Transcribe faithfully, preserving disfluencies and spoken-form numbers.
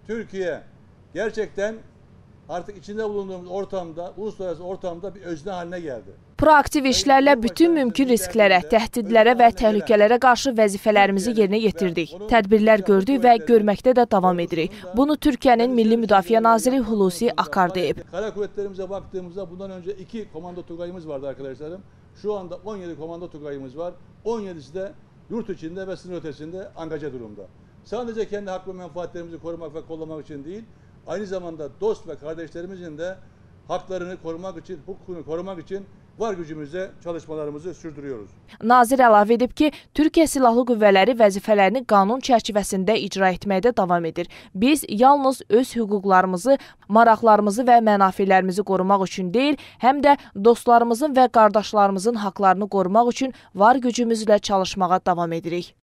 Türkiye gerçekten artık içinde bulunduğumuz ortamda, uluslararası ortamda bir özne haline geldi. Proaktiv işlərlə bütün mümkün risklərə, təhdidlərə və təhlükələrə qarşı vəzifələrimizi yerinə yetirdik. Tədbirlər gördük və görməkdə də davam edirik. Bunu Türkiyənin Milli Müdafiə Naziri Hulusi Akar deyib. Kara kuvvetlerimize baktığımızda bundan önce iki komando tugayımız vardı arkadaşlarım. Şu anda on yedi komando tugayımız var. on yedisi de yurt içinde ve sınır ötesinde angaja durumda. Sadece kendi hak ve menfaatlerimizi korumak ve kollamak için değil, aynı zamanda dost ve kardeşlerimizin de haklarını korumak için, hukukunu korumak için var gücümüzle çalışmalarımızı sürdürüyoruz. Nazir əlavə edib ki, Türkiyə Silahlı Qüvvələri vəzifələrini qanun çərçivəsində icra etməkdə davam edir. Biz yalnız öz hüquqlarımızı, maraqlarımızı və mənafelərimizi qorumaq üçün deyil, həm də dostlarımızın və qardaşlarımızın haqlarını qorumaq üçün var gücümüzlə çalışmağa davam edirik.